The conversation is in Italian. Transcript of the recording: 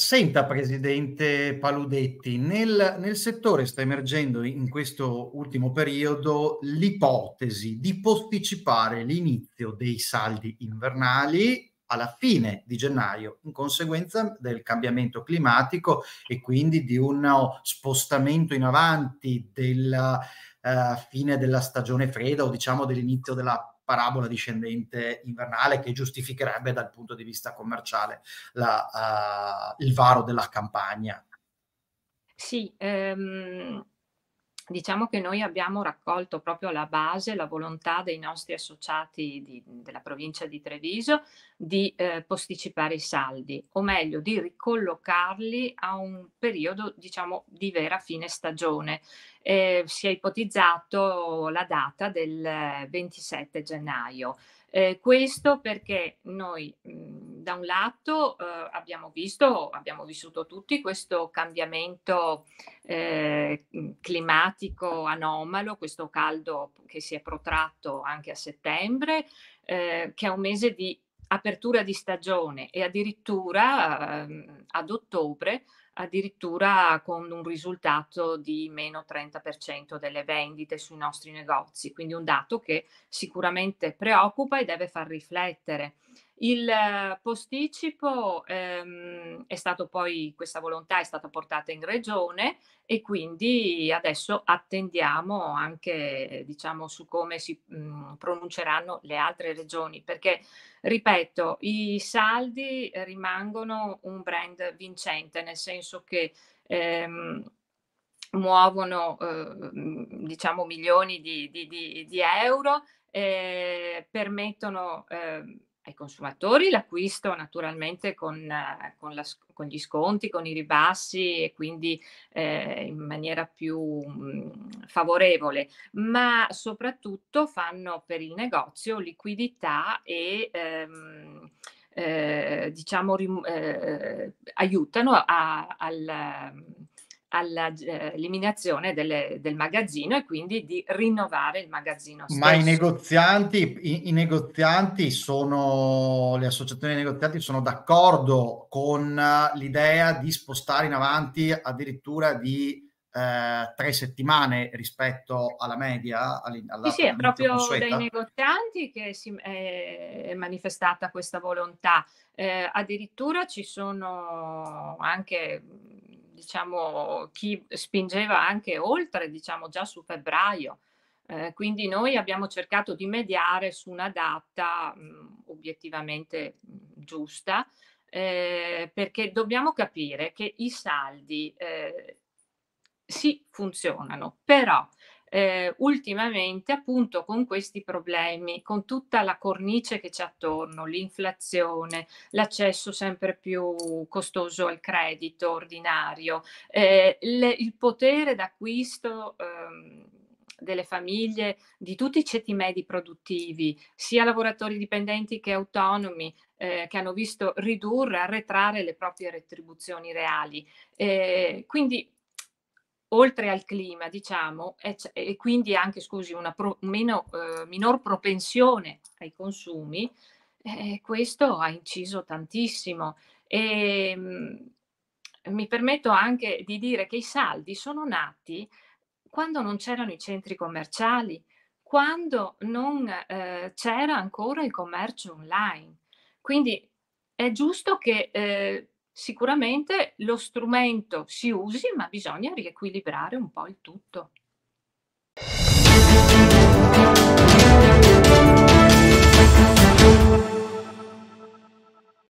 Senta, Presidente Paludetti, nel settore sta emergendo in questo ultimo periodo l'ipotesi di posticipare l'inizio dei saldi invernali alla fine di gennaio, in conseguenza del cambiamento climatico e quindi di uno spostamento in avanti della fine della stagione fredda o diciamo dell'inizio della parabola discendente invernale che giustificherebbe dal punto di vista commerciale il varo della campagna. Sì, diciamo che noi abbiamo raccolto proprio alla base la volontà dei nostri associati della provincia di Treviso di posticipare i saldi, o meglio di ricollocarli a un periodo, diciamo, di vera fine stagione. Si è ipotizzato la data del 27 gennaio. Questo perché noi, da un lato, abbiamo vissuto tutti questo cambiamento, climatico anomalo, questo caldo che si è protratto anche a settembre, che è un mese di apertura di stagione e addirittura, ad ottobre, addirittura con un risultato di meno 30% delle vendite sui nostri negozi, quindi un dato che sicuramente preoccupa e deve far riflettere. Il posticipo, è stato poi questa volontà è stata portata in regione e quindi adesso attendiamo anche, diciamo, su come si, pronunceranno le altre regioni, perché ripeto, i saldi rimangono un brand vincente, nel senso che, muovono, diciamo milioni di euro, permettono, ai consumatori l'acquisto naturalmente con gli sconti, con i ribassi e quindi, in maniera più, favorevole, ma soprattutto fanno per il negozio liquidità e, diciamo aiutano alla eliminazione del magazzino e quindi di rinnovare il magazzino Ma stesso. i negozianti sono le associazioni dei negozianti sono d'accordo con l'idea di spostare in avanti addirittura di 3 settimane rispetto alla media, Sì, sì, è all'inizio proprio dai consueta? negozianti che è manifestata questa volontà. Addirittura ci sono anche, diciamo, chi spingeva anche oltre, diciamo, già su febbraio. Quindi noi abbiamo cercato di mediare su una data, obiettivamente, giusta, perché dobbiamo capire che i saldi, sì, funzionano, però, ultimamente appunto con questi problemi, con tutta la cornice che c'è attorno, l'inflazione, l'accesso sempre più costoso al credito ordinario, il potere d'acquisto, delle famiglie di tutti i ceti medi produttivi, sia lavoratori dipendenti che autonomi, che hanno visto ridurre, arretrare le proprie retribuzioni reali. Quindi oltre al clima diciamo, e quindi anche scusi una minor propensione ai consumi, questo ha inciso tantissimo. Ehm, Mi permetto anche di dire che i saldi sono nati quando non c'erano i centri commerciali, quando non, c'era ancora il commercio online. Quindi è giusto che, sicuramente lo strumento si usi, ma bisogna riequilibrare un po' il tutto.